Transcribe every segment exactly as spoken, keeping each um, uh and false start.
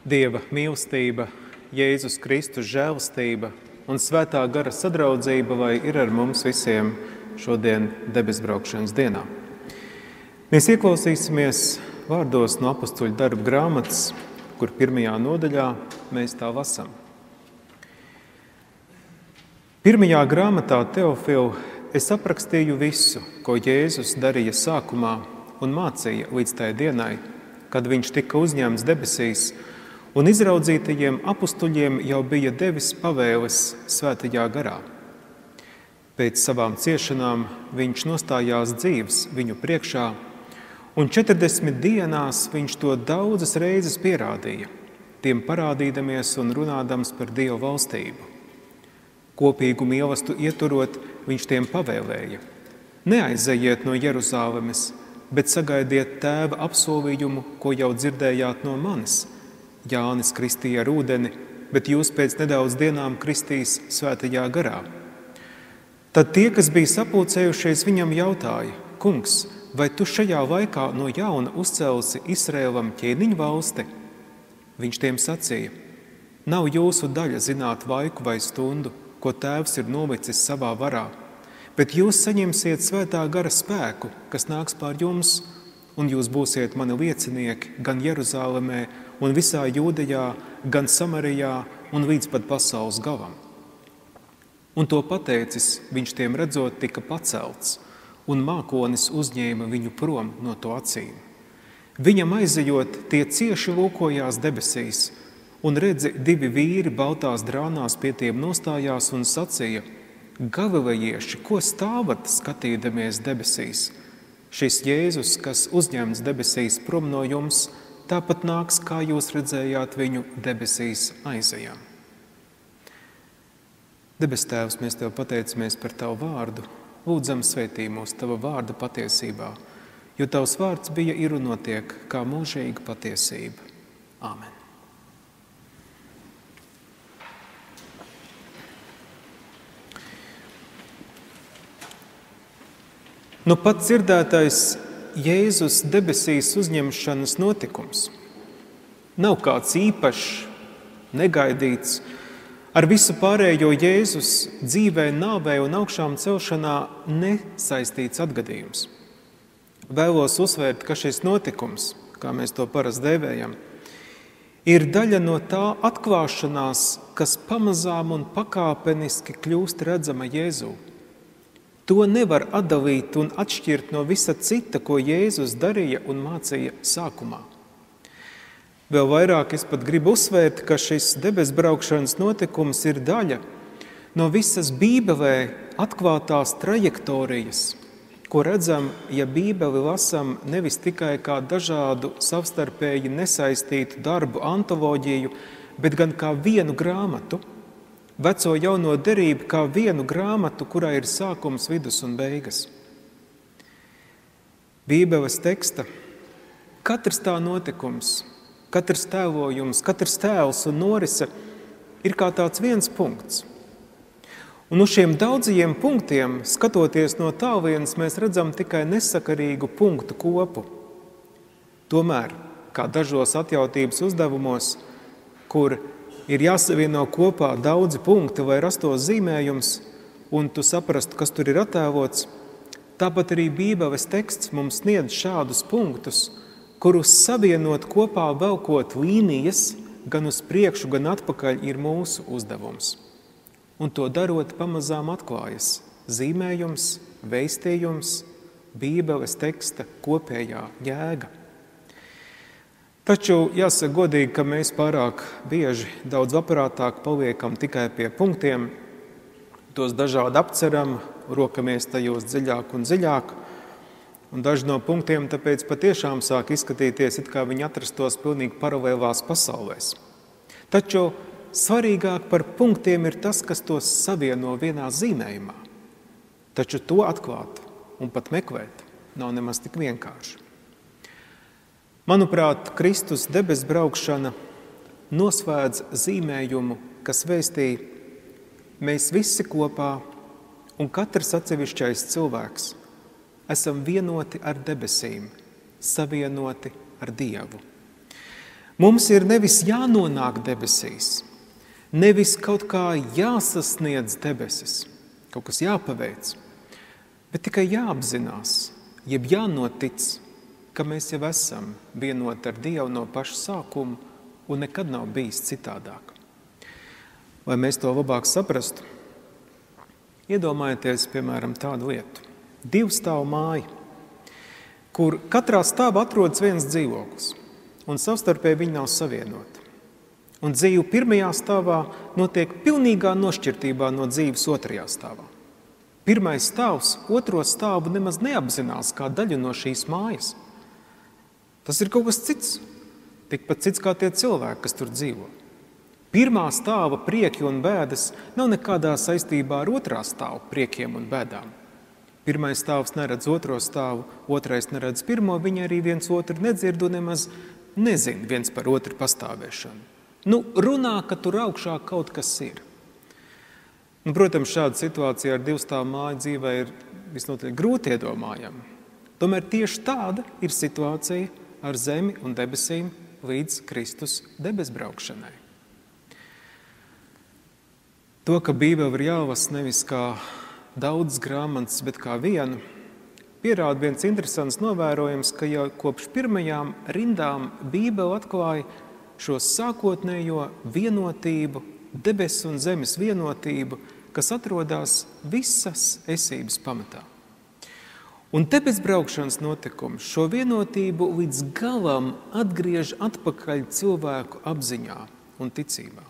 Dieva mīlestība, Jēzus Kristus žēlastība un svētā gara sadraudzība, vai ir ar mums visiem šodien debesbraukšanas dienā. Mēs ieklausīsimies vārdos no apustuļu darbu grāmatas, kur pirmajā nodaļā mēs tā lasām. Pirmajā grāmatā Teofila es aprakstīju visu, ko Jēzus darīja sākumā un mācīja līdz tai dienai, kad viņš tika uzņemts debesīs, un izraudzītajiem apustuļiem jau bija devis pavēles svētajā garā. Pēc savām ciešanām viņš nostājās dzīves viņu priekšā, un četrdesmit dienās viņš to daudzas reizes pierādīja, tiem parādīdamies un runādams par Dieva valstību. Kopīgu mīlestību ieturot, viņš tiem pavēlēja: neaizejiet no Jeruzālemes, bet sagaidiet tēva apsolījumu, ko jau dzirdējāt no manis. Jānis kristīja ar ūdeni, bet jūs pēc nedaudz dienām kristīs svētajā garā. Tad tie, kas bija sapulcējušies, viņam jautāja: kungs, vai tu šajā laikā no jauna uzcelsi Izraēlam ķēniņu valsti? Viņš tiem sacīja: nav jūsu daļa zināt laiku vai stundu, ko tēvs ir nolicis savā varā, bet jūs saņemsiet svētā gara spēku, kas nāks pār jums, un jūs būsiet mani liecinieki gan Jeruzālemē un visā Jūdejā, gan Samarijā un līdz pat pasaules galam. Un to pateicis, viņš tiem redzot tika pacelts, un mākonis uzņēma viņu prom no to acīm. Viņam aizejot, tie cieši lūkojās debesīs, un redzi, divi vīri baltās drānās pie tiem nostājās un sacīja: Galilejieši, ko stāvat skatīdamies debesīs? Šis Jēzus, kas uzņemts debesīs prom no jums, tāpat nāks, kā jūs redzējāt viņu debesīs aizejām. Debes Tēvs, mēs Tev pateicamies par Tavu vārdu, lūdzam svētī mūs Tava vārda patiesībā, jo Tavs vārds bija, ir un notiek kā mūžīga patiesība. Āmen. Nu pat dzirdētais Jēzus debesīs uzņemšanas notikums nav kāds īpašs, negaidīts, ar visu pārējo Jēzus dzīvē, nāvē un augšām celšanā nesaistīts atgadījums. Vēlos uzsvērt, ka šis notikums, kā mēs to parasti dēvējam, ir daļa no tā atklāšanās, kas pamazām un pakāpeniski kļūst redzama Jēzū. To nevar atdalīt un atšķirt no visa cita, ko Jēzus darīja un mācīja sākumā. Vēl vairāk es pat gribu uzsvērt, ka šis debesbraukšanas notikums ir daļa no visas Bībelē atklātās trajektorijas, ko redzam, ja Bībeli lasam nevis tikai kā dažādu savstarpēji nesaistītu darbu antoloģiju, bet gan kā vienu grāmatu, veco jauno derību kā vienu grāmatu, kurā ir sākums, vidus un beigas. Bībeles teksta, katrs tā notikums, katrs tēlojums, katrs tēls un norise ir kā tāds viens punkts. Un uz šiem daudzajiem punktiem, skatoties no tālienes, mēs redzam tikai nesakarīgu punktu kopu. Tomēr, kā dažos atjautības uzdevumos, kur ir jāsavieno kopā daudzi punkti, lai rastos zīmējums, un tu saprastu, kas tur ir attēlots, tāpat arī Bībeles teksts mums sniedz šādus punktus, kurus savienot kopā velkot līnijas, gan uz priekšu, gan atpakaļ, ir mūsu uzdevums. Un to darot, pamazām atklājas zīmējums, veistījums, Bībeles teksta kopējā jēga. Taču jāsaka godīgi, ka mēs pārāk bieži daudz aparātāk paliekam tikai pie punktiem, tos dažādi apceram, rokamies tajos dziļāk un dziļāk, un daži no punktiem tāpēc patiešām sāk izskatīties, it kā viņi atrastos pilnīgi paralēlās pasaulēs. Taču svarīgāk par punktiem ir tas, kas tos savieno vienā zīmējumā. Taču to atklāt un pat meklēt nav nemaz tik vienkārši. Manuprāt, Kristus debesbraukšana nosvēdz zīmējumu, kas vēstīja: mēs visi kopā un katrs atsevišķais cilvēks esam vienoti ar debesīm, savienoti ar Dievu. Mums ir nevis jānonāk debesīs, nevis kaut kā jāsasniedz debesis, kaut kas jāpaveic, bet tikai jāapzinās, jeb jānotic, ka mēs jau esam vienoti ar Dievu no paša sākuma un nekad nav bijis citādāk. Lai mēs to labāk saprastu, iedomājieties, piemēram, tādu lietu. Divu stāvu māja, kur katrā stāvā atrodas viens dzīvoklis, un savstarpēji viņi nav savienoti. Un dzīve pirmajā stāvā notiek pilnīgā nošķirtībā no dzīves otrajā stāvā. Pirmais stāvs otro stāvu nemaz neapzinās kā daļu no šīs mājas. Tas ir kaut kas cits, tikpat cits kā tie cilvēki, kas tur dzīvo. Pirmā stāva prieki un bēdas nav nekādā saistībā ar otrā stāva priekiem un bēdām. Pirmais stāvs neredz otro stāvu, otrais neredz pirmo, viņi arī viens otru nedzird un nemaz nezin viens par otru pastāvēšanu. Nu, runā, ka tur augšā kaut kas ir. Nu, protams, šāda situācija ar divstāvu māju dzīvē ir visnotaļ grūti iedomājama. Tomēr tieši tāda ir situācija ar zemi un debesīm līdz Kristus debesbraukšanai. To, ka Bībele var jālasa nevis kā daudz grāmatas, bet kā vienu, pierāda viens interesants novērojums, ka jau kopš pirmajām rindām Bībele atklāja šo sākotnējo vienotību, debesu un zemes vienotību, kas atrodas visas esības pamatā. Un debesbraukšanas notikums šo vienotību līdz galam atgriež atpakaļ cilvēku apziņā un ticībā.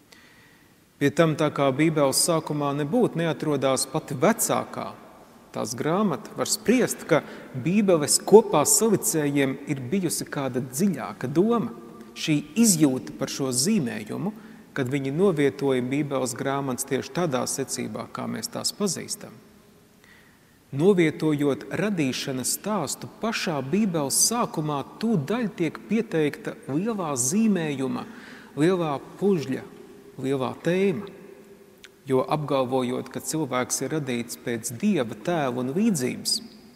Pie tam, tā kā Bībeles sākumā nebūtu neatrodās pati vecākā tās grāmata, var spriest, ka Bībeles kopā salicējiem ir bijusi kāda dziļāka doma, šī izjūta par šo zīmējumu, kad viņi novietoja Bībeles grāmatas tieši tādā secībā, kā mēs tās pazīstam. Novietojot radīšanas stāstu pašā Bībeles sākumā, tūdaļ tiek pieteikta lielā zīmējuma, lielā pužļa, lielā tēma, jo apgalvojot, ka cilvēks ir radīts pēc Dieva tēla un līdzības,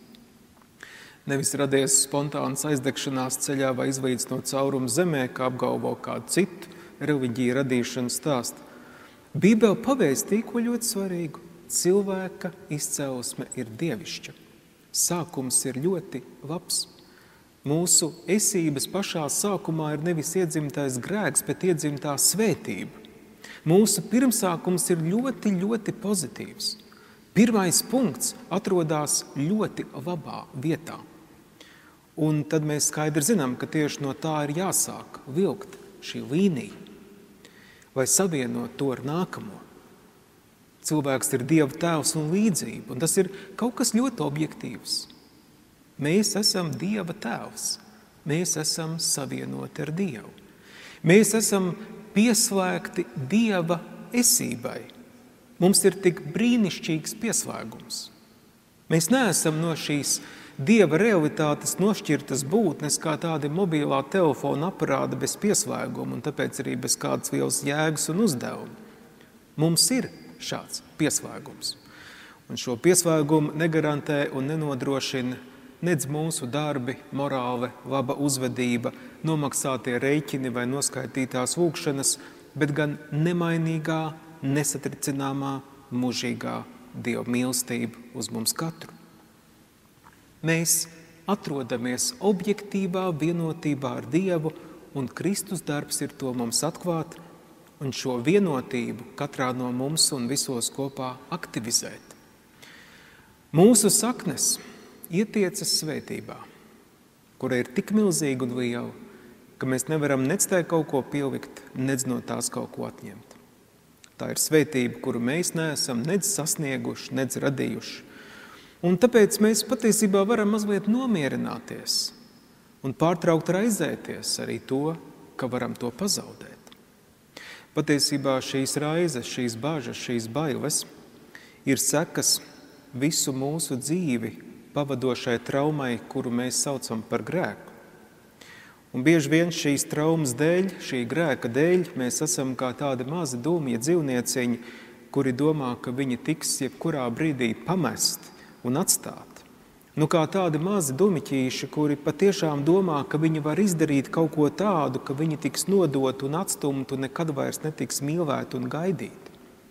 nevis radies spontānas aizdegšanās ceļā vai izlīdz no cauruma zemē, kā apgalvo kādu citu reliģiju radīšanas stāstu. Bībele pavēstīja ko ļoti svarīgu. Cilvēka izcelsme ir dievišķa. Sākums ir ļoti labs. Mūsu esības pašā sākumā ir nevis iedzimtais grēks, bet iedzimtā svētība. Mūsu pirmsākums ir ļoti, ļoti pozitīvs. Pirmais punkts atrodas ļoti labā vietā. Un tad mēs skaidri zinām, ka tieši no tā ir jāsāk vilkt šī līnija, lai savienot to ar nākamo. Cilvēks ir Dieva tēvs un līdzība, un tas ir kaut kas ļoti objektīvs. Mēs esam Dieva tēvs, mēs esam savienoti ar Dievu. Mēs esam pieslēgti Dieva esībai. Mums ir tik brīnišķīgs pieslēgums. Mēs neesam no šīs Dieva realitātes nošķirtas būtnes kā tādi mobilā telefona aparāta bez pieslēguma un tāpēc arī bez kādas lielas jēgas un uzdevuma. Mums ir šāds pieslēgums. Un šo pieslēgumu negarantē un nenodrošina nedz mūsu darbi, morāle, laba uzvedība, nomaksātie rēķini vai noskaitītās lūgšanas, bet gan nemainīgā, nesatricināmā, mūžīgā Dieva mīlestība uz mums katru. Mēs atrodamies objektīvā vienotībā ar Dievu, un Kristus darbs ir to mums atklāt, un šo vienotību katrā no mums un visos kopā aktivizēt. Mūsu saknes ietiecas svētībā, kura ir tik milzīga un liela, ka mēs nevaram nec tai kaut ko pielikt, nec no tās kaut ko atņemt. Tā ir svētība, kuru mēs neesam nec sasnieguši, nec radījuši. Un tāpēc mēs patiesībā varam mazliet nomierināties un pārtraukt raizēties arī to, ka varam to pazaudēt. Patiesībā šīs raizes, šīs bažas, šīs bailes ir sekas visu mūsu dzīvi pavadošai traumai, kuru mēs saucam par grēku. Un bieži vien šīs traumas dēļ, šī grēka dēļ, mēs esam kā tādi mazi dūmie dzīvnieciņi, kuri domā, ka viņi tiks jebkurā brīdī pamesti un atstāti. Nu kā tādi mazi dumiķīši, kuri patiešām domā, ka viņi var izdarīt kaut ko tādu, ka viņi tiks nodot un atstumt un nekad vairs netiks mīlēt un gaidīt.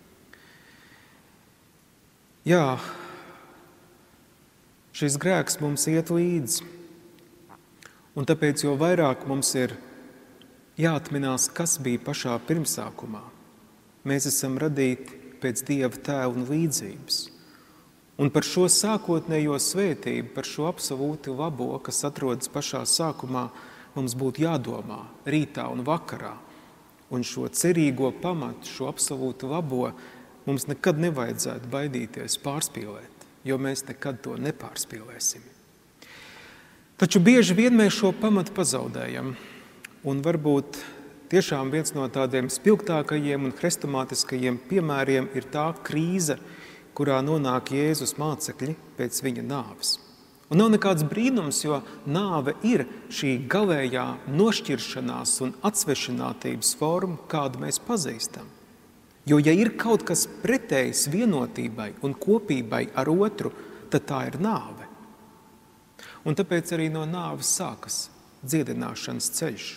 Jā, šis grēks mums iet līdzi, un tāpēc jo vairāk mums ir jāatminās, kas bija pašā pirmsākumā. Mēs esam radīti pēc Dieva tēva un līdzības. Un par šo sākotnējo svētību, par šo absolūti labo, kas atrodas pašā sākumā, mums būtu jādomā rītā un vakarā. Un šo cerīgo pamatu, šo absolūti labo, mums nekad nevajadzētu baidīties pārspīlēt, jo mēs nekad to nepārspīlēsim. Taču bieži vien mēs šo pamatu pazaudējam. Un varbūt tiešām viens no tādiem spilgtākajiem un hrestomātiskajiem piemēriem ir tā krīze, kurā nonāk Jēzus mācekļi pēc viņa nāves. Un nav nekāds brīnums, jo nāve ir šī galējā nošķiršanās un atsvešinātības forma, kādu mēs pazīstam. Jo, ja ir kaut kas pretējs vienotībai un kopībai ar otru, tad tā ir nāve. Un tāpēc arī no nāves sākas dziedināšanas ceļš.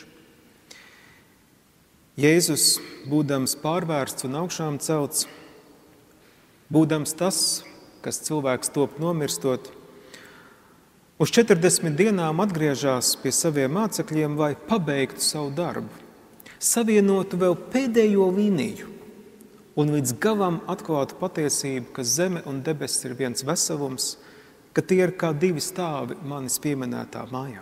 Jēzus, būdams pārvērsts un augšām celts, būdams tas, kas cilvēks top nomirstot, uz četrdesmit dienām atgriežās pie saviem mācekļiem, lai pabeigtu savu darbu, savienotu vēl pēdējo līniju un līdz galam atklātu patiesību, ka zeme un debesis ir viens veselums, ka tie ir kā divi stāvi manis pieminētā mājā,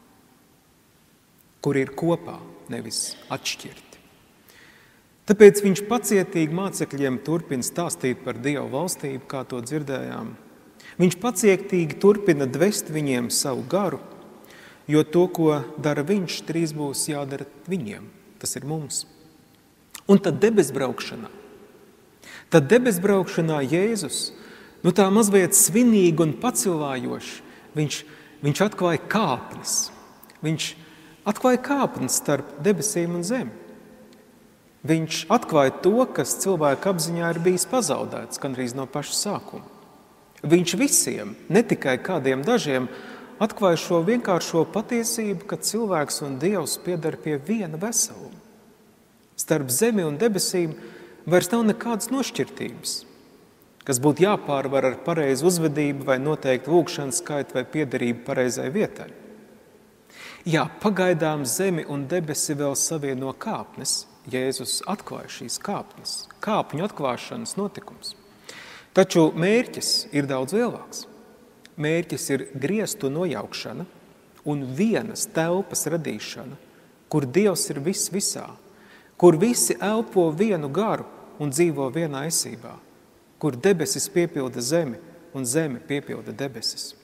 kur ir kopā, nevis atšķirti. Tāpēc viņš pacietīgi mācekļiem turpina stāstīt par Dieva valstību, kā to dzirdējām. Viņš pacietīgi turpina dvest viņiem savu garu, jo to, ko dara viņš, drīz būs jādara viņiem. Tas ir mums. Un tad debesbraukšanā. Tad debesbraukšanā Jēzus, nu tā mazliet svinīgi un pacilājoši, viņš, viņš atklāja kāpnes. Viņš atklāja kāpnes starp debesīm un zemi. Viņš atklāja to, kas cilvēka apziņā ir bijis pazaudēts, gandrīz no paša sākuma. Viņš visiem, ne tikai kādiem dažiem, atklāja šo vienkāršo patiesību, ka cilvēks un Dievs pieder pie viena veseluma. Starp zemi un debesīm vairs nav nekādas nošķirtības, kas būtu jāpārvar ar pareizu uzvedību vai noteikti lūgšanas skaitu vai piederību pareizai vietai. Jā, pagaidām zemi un debesi vēl savieno kāpnes. Jēzus atklāja šīs kāpnes, kāpņu atklāšanas notikums. Taču mērķis ir daudz lielāks. Mērķis ir griestu nojaukšana un vienas telpas radīšana, kur Dievs ir viss visā, kur visi elpo vienu garu un dzīvo vienā esībā, kur debesis piepilda zemi un zeme piepilda debesis.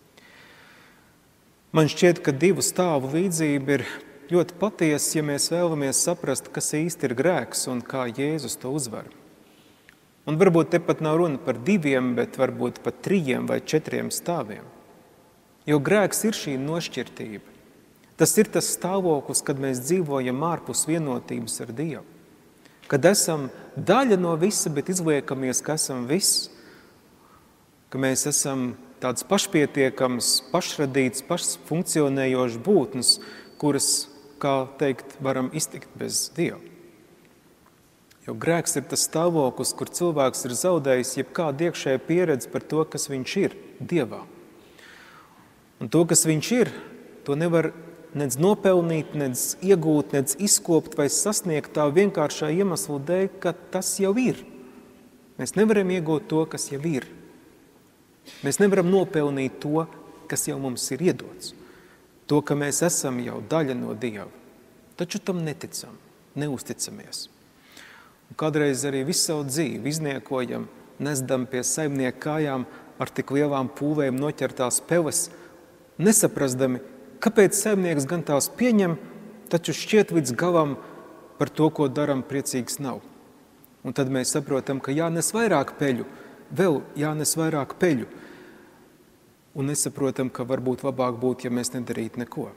Man šķiet, ka divu stāvu līdzība ir ļoti patiesa, ja mēs vēlamies saprast, kas īsti ir grēks un kā Jēzus to uzvar. Un varbūt te pat nav runa par diviem, bet varbūt pat trījiem vai četriem stāviem. Jo grēks ir šī nošķirtība. Tas ir tas stāvoklis, kad mēs dzīvojam ārpus vienotības ar Dievu. Kad esam daļa no visa, bet izliekamies, ka esam viss, ka mēs esam tāds pašpietiekams, pašradīts, pašfunkcionējošs būtnes, kuras, kā teikt, varam iztikt bez Dieva. Jo grēks ir tas stāvoklis, kur cilvēks ir zaudējis jebkādu iekšēju pieredzi par to, kas viņš ir Dievā. Un to, kas viņš ir, to nevar nec nopelnīt, nec iegūt, nec izkopt vai sasniegt tā vienkāršā iemesla dēļ, ka tas jau ir. Mēs nevaram iegūt to, kas jau ir. Mēs nevaram nopelnīt to, kas jau mums ir iedots. To, ka mēs esam jau daļa no Dieva. Taču tam neticam, neusticamies. Un kādreiz arī visu savu dzīvi izniekojam, nesdam pie saimnieka kājām ar tik lielām pūvēm noķertās peles, nesaprasdami, kāpēc saimnieks gan tās pieņem, taču šķiet līdz galam par to, ko daram, priecīgs nav. Un tad mēs saprotam, ka jānes vairāk peļu, vēl jānes vairāk peļu. Un nesaprotam, ka varbūt labāk būtu, ja mēs nedarītu neko.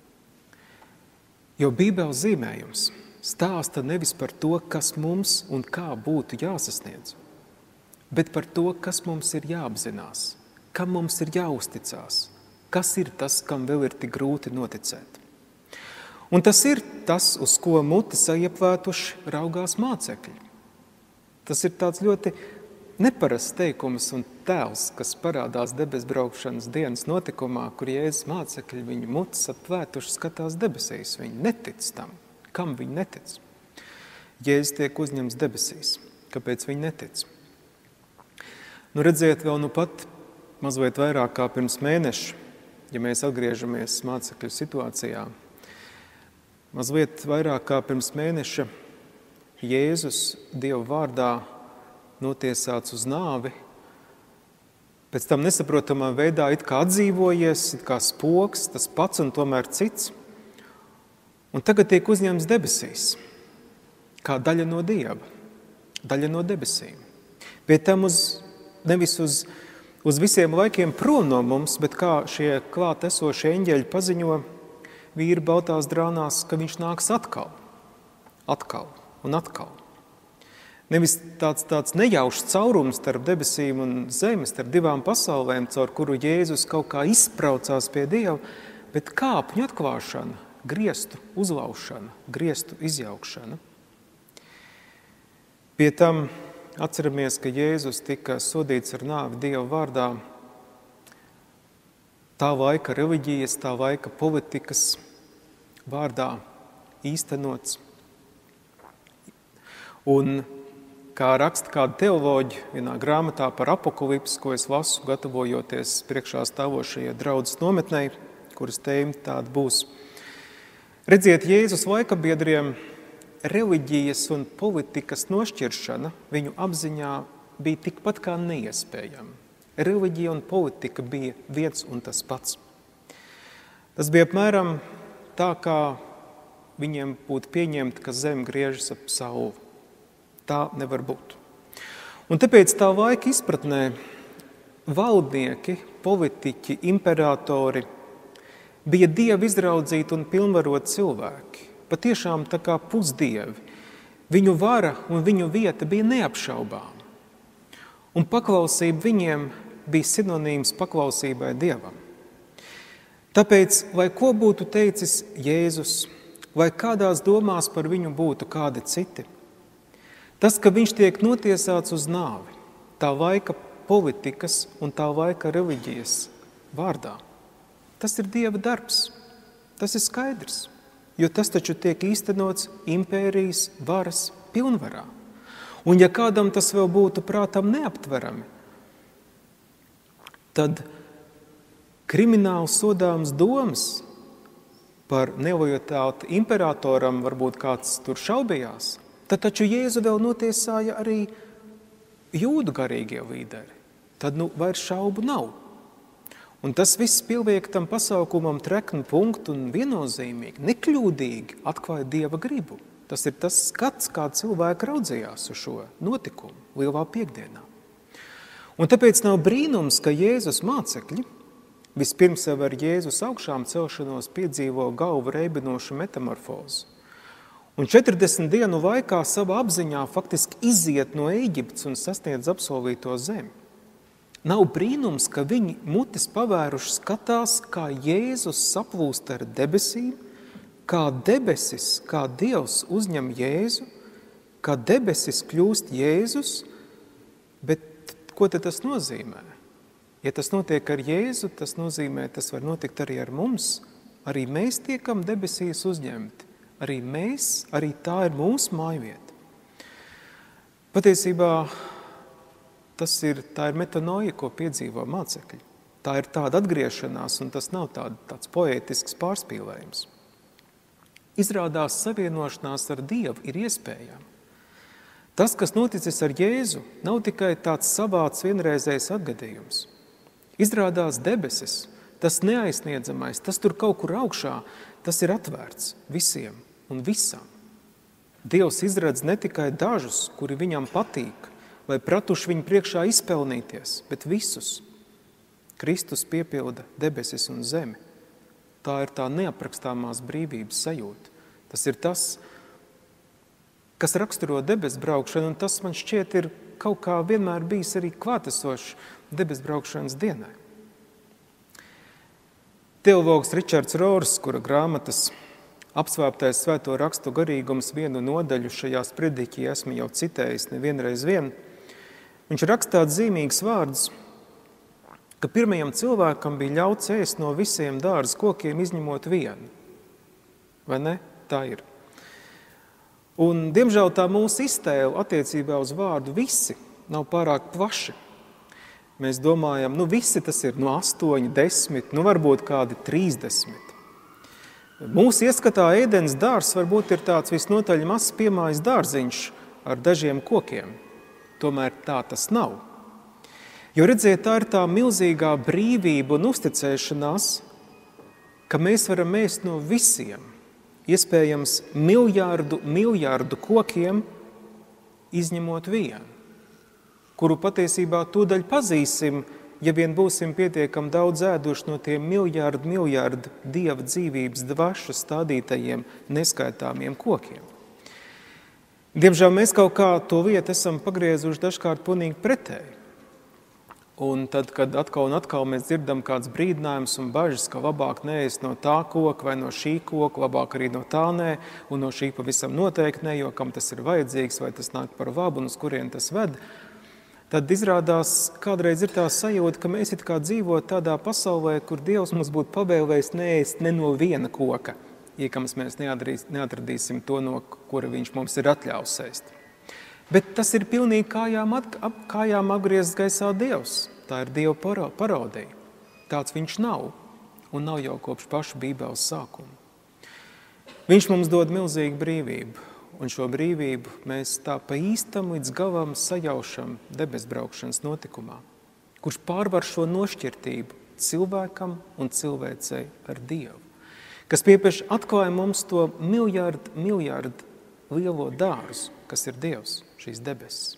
Jo Bībeles zīmējums stāsta nevis par to, kas mums un kā būtu jāsasniedz, bet par to, kas mums ir jāapzinās, kam mums ir jāuzticās, kas ir tas, kam vēl ir tik grūti noticēt. Un tas ir tas, uz ko mutes iepvētuši raugās mācekļi. Tas ir tāds ļoti neparasts teikums un tēls, kas parādās debesbraukšanas dienas notikumā, kur Jēzus mācekļi viņu mutes apvētuši skatās debesīs. Viņi netic tam. Kam viņi netic? Jēzus tiek uzņemts debesīs. Kāpēc viņi netic? Nu redziet, vēl nu pat mazliet vairāk kā pirms mēneša, ja mēs atgriežamies mācekļu situācijā, mazliet vairāk kā pirms mēneša Jēzus Dieva vārdā notiesāts uz nāvi, pēc tam nesaprotamā veidā it kā atdzīvojies, it kā spoks, tas pats un tomēr cits, un tagad tiek uzņemts debesīs, kā daļa no Dieva, daļa no debesīm. Pie tam uz, nevis uz, uz visiem laikiem prom no mums, bet kā šie klāt esošie eņģeļi paziņo vīri baltās drānās, ka viņš nāks atkal, atkal un atkal. Nevis tāds, tāds nejaušs caurums starp debesīm un zemi, starp divām pasaulēm, caur kuru Jēzus kaut kā izpraucās pie Dieva, bet kāpņu atklāšana, griestu uzlaušana, griestu izjaukšana. Pie tam atceramies, ka Jēzus tika sodīts ar nāvi Dieva vārdā tā laika reliģijas, tā laika politikas vārdā īstenots. Un kā raksta kāda teoloģi vienā grāmatā par apokalipsi, ko es lasu, gatavojoties priekšā stāvošajai draudzes nometnei, kuras tēma tāda būs. Redziet, Jēzus laikabiedriem reliģijas un politikas nošķiršana viņu apziņā bija tikpat kā neiespējama. Reliģija un politika bija viens un tas pats. Tas bija apmēram tā, kā viņiem būtu pieņemt, ka zeme griežas ap sauli. Tā nevar būt. Un tāpēc tā laika izpratnē valdnieki, politiķi, imperatori bija Dieva izraudzīti un pilnvaroti cilvēki. Patiešām tā kā pusdievi. Viņu vara un viņu vieta bija neapšaubām. Un paklausība viņiem bija sinonīms paklausībai Dievam. Tāpēc, lai ko būtu teicis Jēzus, vai kādās domās par viņu būtu kādi citi, tas, ka viņš tiek notiesāts uz nāvi, tā laika politikas un tā laika reliģijas vārdā, tas ir Dieva darbs. Tas ir skaidrs, jo tas taču tiek īstenots impērijas varas pilnvarā. Un ja kādam tas vēl būtu prātam neaptverami, tad krimināli sodāms domas par nelojalitāti imperatoram, varbūt kāds tur šaubījās, tad taču Jēzu vēl notiesāja arī jūdu garīgie līderi. Tad nu vairs šaubu nav. Un tas viss pieliek tam pasaukumam treknu punktu un viennozīmīgi, nekļūdīgi atklāja Dieva gribu. Tas ir tas skats, kā cilvēki raudzījās uz šo notikumu Lielā piekdienā. Un tāpēc nav brīnums, ka Jēzus mācekļi vispirms jau ar Jēzus augšām celšanos piedzīvo galvu reibinošu metamorfozu. Un četrdesmit dienu laikā savā apziņā faktiski iziet no Ēģiptes un sasniedz apsolīto zemi. Nav brīnums, ka viņi mutes pavēruši skatās, kā Jēzus saplūst ar debesīm, kā debesis, kā Dievs uzņem Jēzu, kā debesis kļūst Jēzus, bet ko tad tas nozīmē? Ja tas notiek ar Jēzu, tas nozīmē, tas var notikt arī ar mums. Arī mēs tiekam debesīs uzņemti. Arī mēs, arī tā ir mūsu mājvieta. Patiesībā tas ir, tā ir metanoja, ko piedzīvo mācekļi. Tā ir tāda atgriešanās, un tas nav tāda, tāds poētisks pārspīlējums. Izrādās savienošanās ar Dievu ir iespējama. Tas, kas noticis ar Jēzu, nav tikai tāds savāds vienreizējs atgadījums. Izrādās debesis, tas neaizsniedzamais, tas tur kaut kur augšā, tas ir atvērts visiem un visam. Dievs izredz ne tikai dažus, kuri viņam patīk, vai pratuši viņu priekšā izpelnīties, bet visus. Kristus piepilda debesis un zemi. Tā ir tā neaprakstāmās brīvības sajūta. Tas ir tas, kas raksturo debesbraukšanu, un tas man šķiet ir kaut kā vienmēr bijis arī klātesošs debesbraukšanas dienai. Teologs Ričards Rors, kura grāmatas Apsvēptais svēto rakstu garīgums vienu nodaļu šajā sprediķī esmu jau citējis nevienreiz vien, viņš rakstāt zīmīgs vārds, ka pirmajam cilvēkam bija ļauts ēst no visiem dārza kokiem izņemot vienu. Vai ne? Tā ir. Un, diemžēl, tā mūsu iztēle attiecībā uz vārdu visi nav pārāk plaši. Mēs domājam, nu visi tas ir no astoņi, desmit, nu varbūt kādi trīsdesmit. Mūsu ieskatā ēdens dārzs varbūt ir tāds visnotaļ mazs piemājas dārziņš ar dažiem kokiem. Tomēr tā tas nav. Jo redziet, tā ir tā milzīgā brīvība un uzticēšanās, ka mēs varam ēst no visiem, iespējams miljārdu, miljārdu kokiem, izņemot vienu, kuru patiesībā tūdaļ pazīsim, ja vien būsim pietiekam daudz ēduši no tiem miljārdu, miljārdu Dieva dzīvības dvašu stādītajiem neskaitāmiem kokiem. Diemžēl mēs kaut kā to vietu esam pagriezuši dažkārt punīgi pretēji. Un tad, kad atkal un atkal mēs dzirdam kāds brīdinājums un bažas, ka labāk neēst no tā koka vai no šī koka, labāk arī no tā nē, un no šī pavisam noteikti nē, jo kam tas ir vajadzīgs, vai tas nāk par labu un uz kurien tas ved, tad izrādās, kādreiz ir tā sajūta, ka mēs it kā dzīvot tādā pasaulē, kur Dievs mums būtu pavēlējis neēst ne no viena koka, iekams mēs neatradīsim to, no kura viņš mums ir atļaus ēst. Bet tas ir pilnīgi kājām, at, ap, kājām apgriezts gaisā Dievs. Tā ir Dieva parodija. Tāds viņš nav, un nav jau kopš paša Bībeles sākuma. Viņš mums dod milzīgu brīvību. Un šo brīvību mēs tā pa īstam līdz galam sajaušam debesbraukšanas notikumā, kurš pārvar šo nošķirtību cilvēkam un cilvēcei ar Dievu, kas piepieši atklāja mums to miljārdu, miljārdu lielo dārzu, kas ir Dievs, šīs debesis.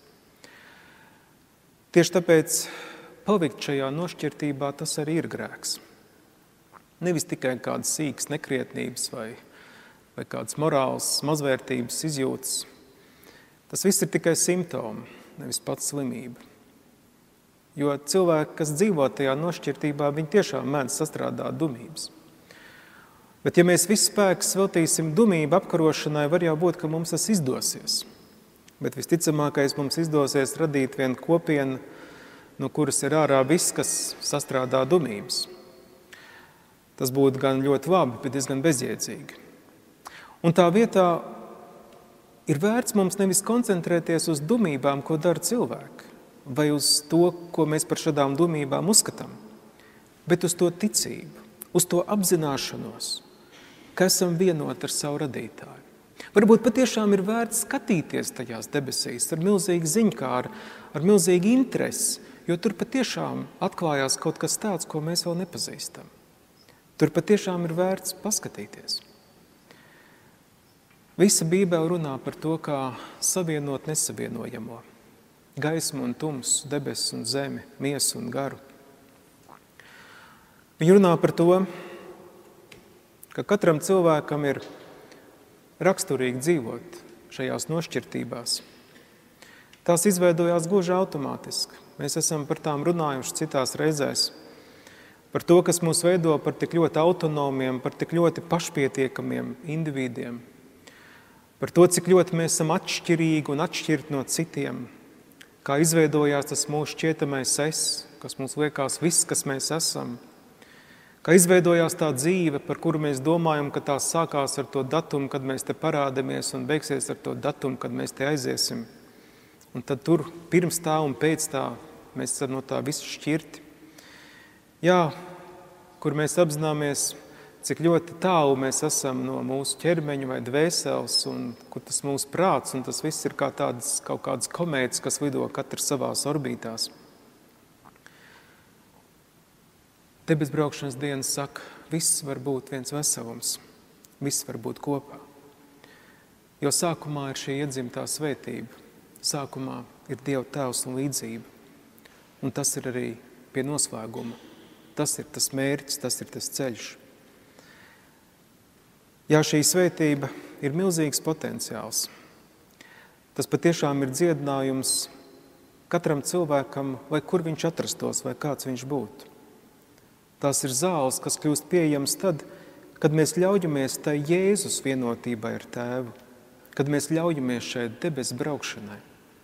Tieši tāpēc palikt šajā nošķirtībā tas arī ir grēks. Nevis tikai kādas sīkas nekrietnības vai vai kādas morāls, mazvērtības izjūtas. Tas viss ir tikai simptomi, nevis pats slimība. Jo cilvēki, kas dzīvo tajā nošķirtībā, viņi tiešām mēdz sastrādāt dumības. Bet ja mēs visu spēkus veltīsim dumību apkarošanai, var jau būt, ka mums tas izdosies. Bet visticamākais mums izdosies radīt vienu kopienu, no kuras ir ārā viss, kas sastrādā dumības. Tas būtu gan ļoti labi, bet diezgan bezjēdzīgi. Un tā vietā ir vērts mums nevis koncentrēties uz dumībām, ko dara cilvēki, vai uz to, ko mēs par šādām dumībām uzskatām, bet uz to ticību, uz to apzināšanos, ka esam vienoti ar savu radītāju. Varbūt patiešām ir vērts skatīties tajās debesīs ar milzīgu ziņkāru, ar milzīgu interesi, jo tur patiešām atklājās kaut kas tāds, ko mēs vēl nepazīstam. Tur patiešām ir vērts paskatīties. Visa Bībele runā par to, kā savienot nesavienojamo, gaismu un tumsu, debesis un zemi, miesu un garu. Viņa runā par to, ka katram cilvēkam ir raksturīgi dzīvot šajās nošķirtībās. Tās izveidojās gluži automātiski. Mēs esam par tām runājuši citās reizēs. Par to, kas mūs veido par tik ļoti autonomiem, par tik ļoti pašpietiekamiem individiem. Par to, cik ļoti mēs esam atšķirīgi un atšķirti no citiem, kā izveidojās tas mūsu šķietamais es, kas mums liekas viss, kas mēs esam, kā izveidojās tā dzīve, par kuru mēs domājam, ka tā sākās ar to datumu, kad mēs te parādamies un beigsies ar to datumu, kad mēs te aiziesim. Un tad tur pirms tā un pēc tā mēs esam no tā visu šķirti. Jā, kur mēs apzināmies, cik ļoti tālu mēs esam no mūsu ķermeņa vai dvēseles, un kur tas mūsu prāts, un tas viss ir kā tādas kaut kādas komētas, kas lido katrs savās orbītās. Debesbraukšanas dienas saka, viss var būt viens veselums, viss var būt kopā. Jo sākumā ir šī iedzimtā svētība, sākumā ir Dieva tēvs un līdzība, un tas ir arī pie noslēguma. Tas ir tas mērķis, tas ir tas ceļš. Jā, šī svētība ir milzīgs potenciāls. Tas patiešām ir dziedinājums katram cilvēkam, vai kur viņš atrastos, vai kāds viņš būtu. Tās ir zāles, kas kļūst pieejamas tad, kad mēs ļaujamies tai Jēzus vienotībai ar Tēvu, kad mēs ļaujamies šai debesu braukšanai.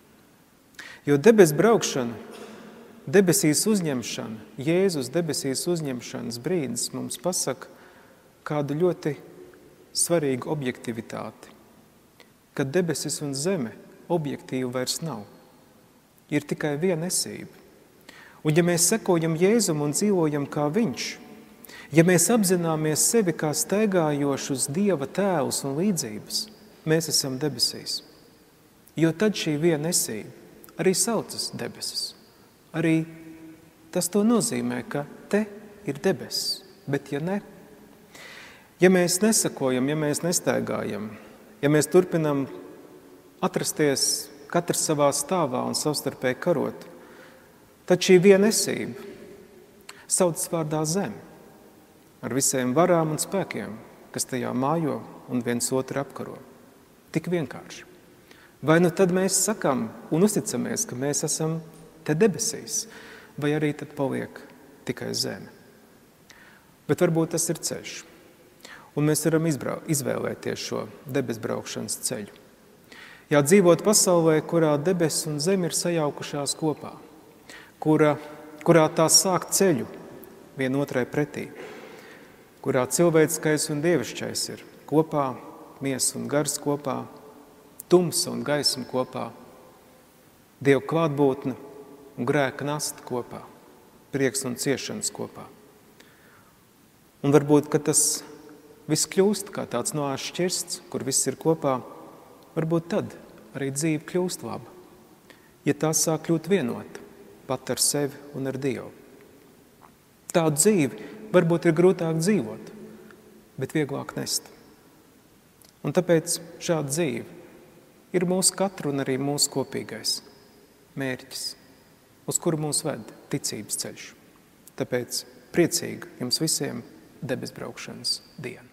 Jo debesu braukšana, debesīs uzņemšana, Jēzus debesīs uzņemšanas brīdis mums pasaka kādu ļoti svarīgu objektivitāti, kad debesis un zeme objektīvi vairs nav. Ir tikai viena esība. Un ja mēs sekojam Jēzum un dzīvojam kā viņš, ja mēs apzināmies sevi kā staigājošus Dieva tēlus un līdzības, mēs esam debesīs. Jo tad šī viena esība arī saucas debesis. Arī tas to nozīmē, ka te ir debesis, bet ja ne, ja mēs nesakojam, ja mēs nestaigājam, ja mēs turpinam atrasties katrs savā stāvā un savstarpēji karot, tad šī vienesība sauc vārdā zeme ar visiem varām un spēkiem, kas tajā mājo un viens otru apkaro. Tik vienkārši. Vai nu tad mēs sakam un uzticamies, ka mēs esam te debesīs, vai arī tad paliek tikai zeme. Bet varbūt tas ir ceļš. Un mēs varam izbrau- izvēlēties šo debesbraukšanas ceļu. Jā, dzīvot pasaulē, kurā debes un zeme ir sajaukušās kopā, kura, kurā tās sāk ceļu vienotrai pretī, kurā cilvēciskais un dievišķais ir kopā, miesa un gars kopā, tumsa un gaisma kopā, Dieva klātbūtne un grēka nasta kopā, prieks un ciešanas kopā. Un varbūt, ka tas viss kļūst kā tāds noās šķirsts, kur viss ir kopā, varbūt tad arī dzīve kļūst laba, ja tā sāk kļūt vienota pat ar sevi un ar Dievu. Tādu dzīvi varbūt ir grūtāk dzīvot, bet vieglāk nest. Un tāpēc šāda dzīve ir mūsu katru un arī mūsu kopīgais mērķis, uz kuru mūs ved ticības ceļš. Tāpēc priecīga jums visiem debesbraukšanas diena.